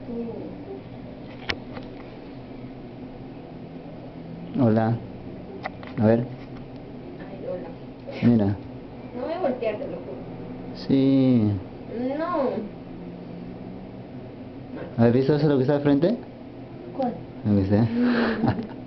Hola. A ver. Ay, hola. Mira. No voy a voltear, te lo juro. Sí. No. ¿Has visto eso lo que está al frente? ¿Cuál? Lo que sea.